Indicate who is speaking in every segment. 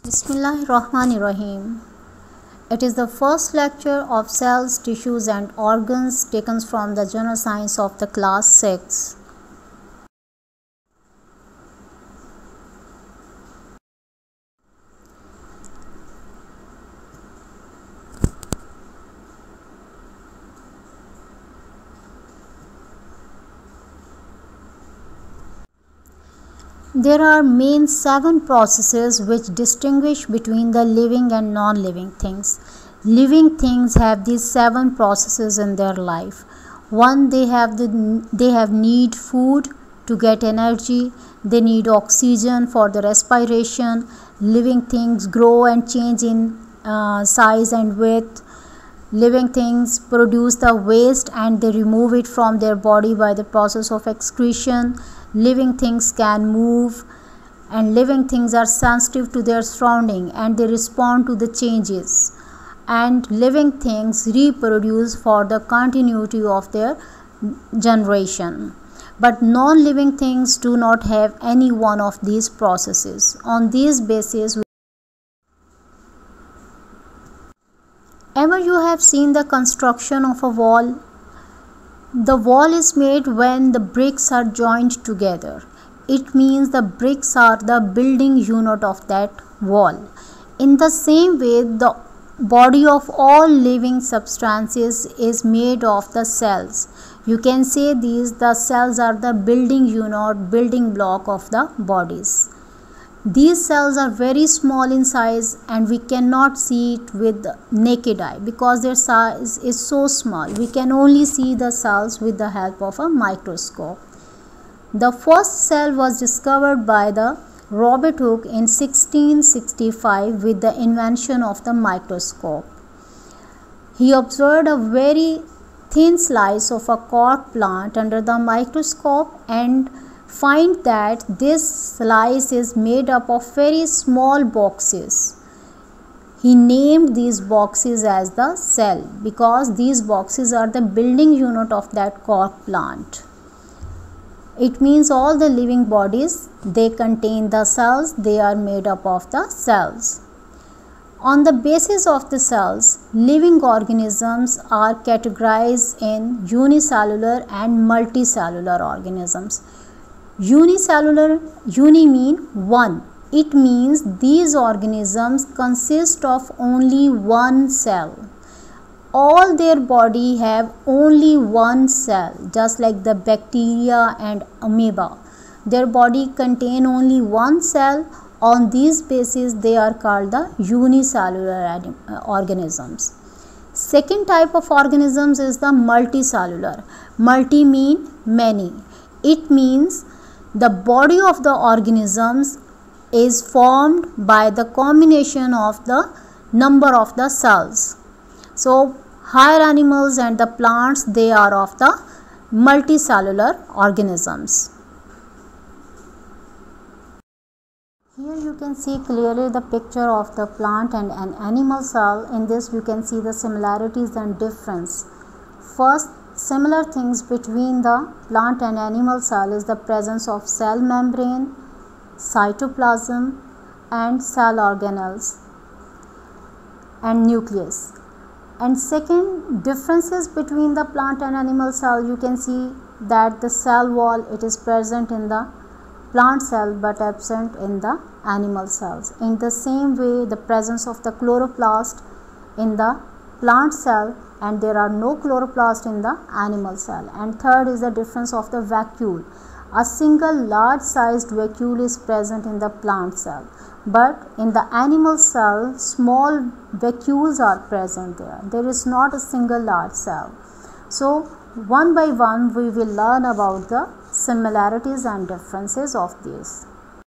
Speaker 1: Bismillahirrahmanirrahim. It is the first lecture of cells, tissues and organs taken from the General Science of the class 6. There are main 7 processes which distinguish between the living and non-living things. Living things have these 7 processes in their life. One, they have need food to get energy. They need oxygen for the respiration. Living things grow and change in size and width. Living things produce the waste and they remove it from their body by the process of excretion. Living things can move, and living things are sensitive to their surrounding and they respond to the changes. And living things reproduce for the continuity of their generation. But non-living things do not have any one of these processes. On these basis, ever you have seen the construction of a wall? The wall is made when the bricks are joined together. It means the bricks are the building unit of that wall. In the same way, the body of all living substances is made of the cells. You can say the cells are the building unit, building block of the bodies. These cells are very small in size and we cannot see it with the naked eye because their size is so small. We can only see the cells with the help of a microscope. The first cell was discovered by the Robert Hooke in 1665 with the invention of the microscope. He observed a very thin slice of a cork plant under the microscope and find that this slice is made up of very small boxes. He named these boxes as the cell because these boxes are the building unit of that cork plant. It means all the living bodies, they contain the cells, they are made up of the cells. On the basis of the cells, living organisms are categorized in unicellular and multicellular organisms. Unicellular, uni mean one. It means these organisms consist of only one cell. All their body have only one cell, just like the bacteria and amoeba. Their body contain only one cell. On these basis, they are called the unicellular organisms. Second type of organisms is the multicellular. Multi mean many. It means the body of the organisms is formed by the combination of the number of the cells. So, higher animals and the plants, they are of the multicellular organisms. Here you can see clearly the picture of the plant and an animal cell. In this you can see the similarities and difference. First, similar things between the plant and animal cell is the presence of cell membrane, cytoplasm and cell organelles and nucleus. And second, differences between the plant and animal cell, you can see that the cell wall, it is present in the plant cell but absent in the animal cells. In the same way, the presence of the chloroplast in the plant cell and there are no chloroplast in the animal cell. And third is the difference of the vacuole. A single large sized vacuole is present in the plant cell, but in the animal cell small vacuoles are present there. There is not a single large cell. So one by one we will learn about the similarities and differences of these.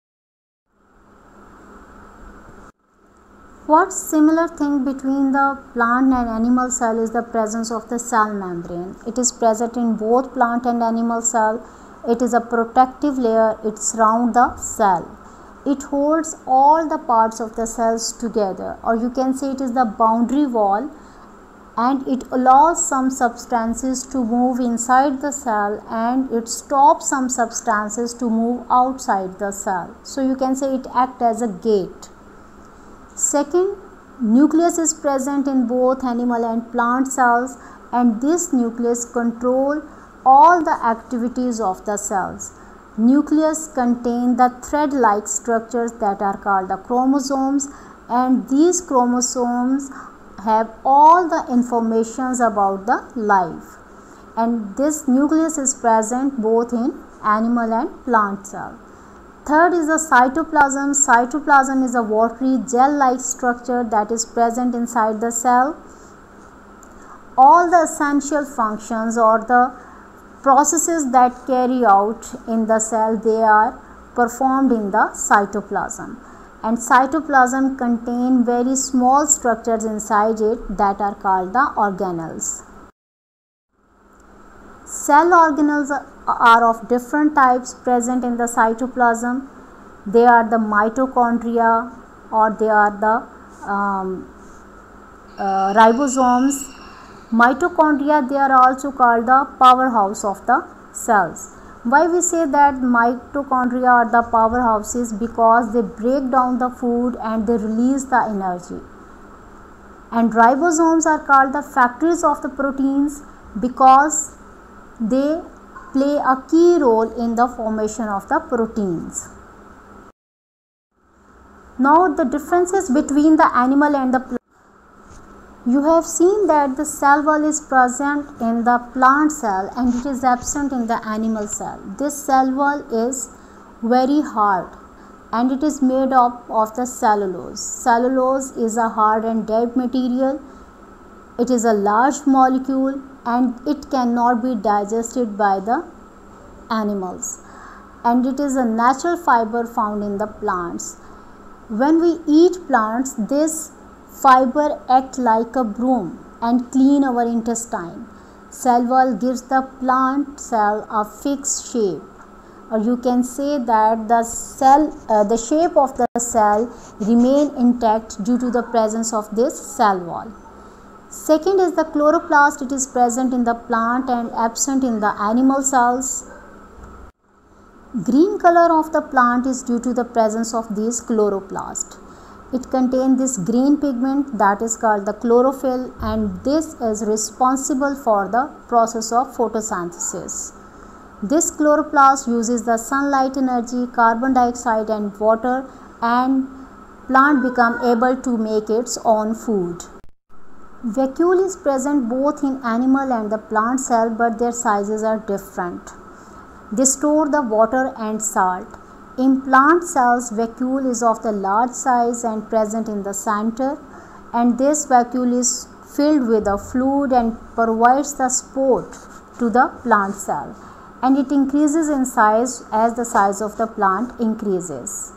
Speaker 1: What similar thing between the plant and animal cell is the presence of the cell membrane. It is present in both plant and animal cell. It is a protective layer. It surrounds the cell. It holds all the parts of the cells together, or you can say it is the boundary wall, and it allows some substances to move inside the cell and it stops some substances to move outside the cell. So you can say it acts as a gate. Second, nucleus is present in both animal and plant cells, and this nucleus control all the activities of the cells. Nucleus contain the thread-like structures that are called the chromosomes, and these chromosomes have all the informations about the life, and this nucleus is present both in animal and plant cell. Third is the cytoplasm. Cytoplasm is a watery gel-like structure that is present inside the cell. All the essential functions or the processes that carry out in the cell, they are performed in the cytoplasm, and cytoplasm contain very small structures inside it that are called the organelles. Cell organelles are of different types present in the cytoplasm. They are the mitochondria, or they are the ribosomes. Mitochondria, they are also called the powerhouse of the cells. Why we say that mitochondria are the powerhouses? Because they break down the food and they release the energy. And ribosomes are called the factories of the proteins because they play a key role in the formation of the proteins. Now the differences between the animal and the plant. You have seen that the cell wall is present in the plant cell and it is absent in the animal cell. This cell wall is very hard and it is made up of the cellulose. Cellulose is a hard and dead material. It is a large molecule and it cannot be digested by the animals, and it is a natural fiber found in the plants. When we eat plants, this fiber act like a broom and clean our intestine. Cell wall gives the plant cell a fixed shape, or you can say that the shape of the cell remain intact due to the presence of this cell wall. Second is the chloroplast. It is present in the plant and absent in the animal cells. Green color of the plant is due to the presence of these chloroplast. It contains this green pigment that is called the chlorophyll, and this is responsible for the process of photosynthesis. This chloroplast uses the sunlight energy, carbon dioxide and water, and plant become able to make its own food. Vacuole is present both in animal and the plant cell, but their sizes are different. They store the water and salt. In plant cells, vacuole is of the large size and present in the center, and this vacuole is filled with a fluid and provides the support to the plant cell, and it increases in size as the size of the plant increases.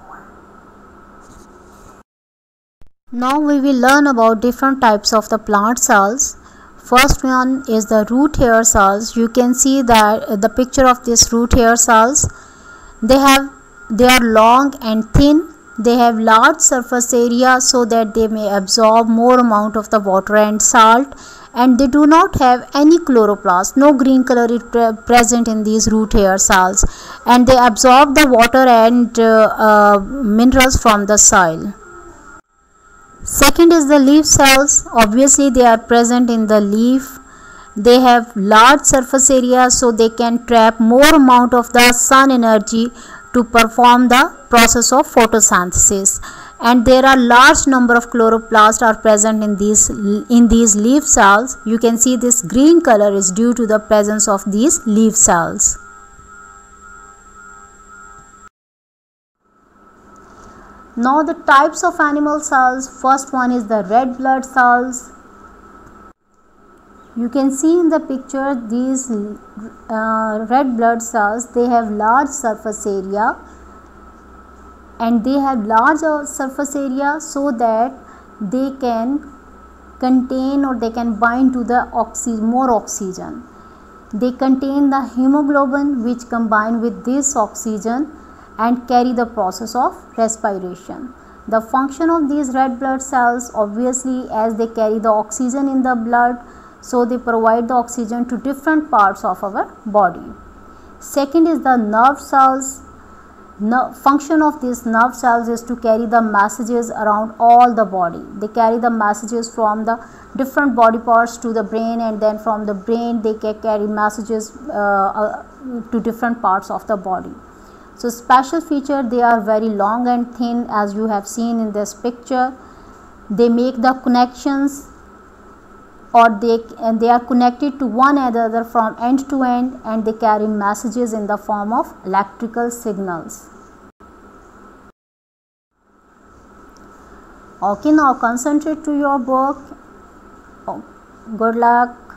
Speaker 1: Now we will learn about different types of the plant cells. First one is the root hair cells. You can see that the picture of this root hair cells. They are long and thin. They have large surface area so that they may absorb more amount of the water and salt, and they do not have any chloroplast. No green color is present in these root hair cells, and they absorb the water and minerals from the soil. Second is the leaf cells. Obviously they are present in the leaf. They have large surface area so they can trap more amount of the sun energy to perform the process of photosynthesis, and there are large number of chloroplasts are present in these leaf cells. You can see this green color is due to the presence of these leaf cells. Now the types of animal cells. First one is the red blood cells. You can see in the picture these red blood cells. They have large surface area, and they have large surface area so that they can contain or they can bind to the more oxygen. They contain the hemoglobin which combine with this oxygen and carry the process of respiration. The function of these red blood cells, obviously, as they carry the oxygen in the blood, so they provide the oxygen to different parts of our body. Second is the nerve cells. function of these nerve cells is to carry the messages around all the body. They carry the messages from the different body parts to the brain, and then from the brain they can carry messages to different parts of the body. So special feature, they are very long and thin, as you have seen in this picture. They make the connections, or they are connected to one another from end to end, and they carry messages in the form of electrical signals. Okay, now concentrate to your work. Good luck.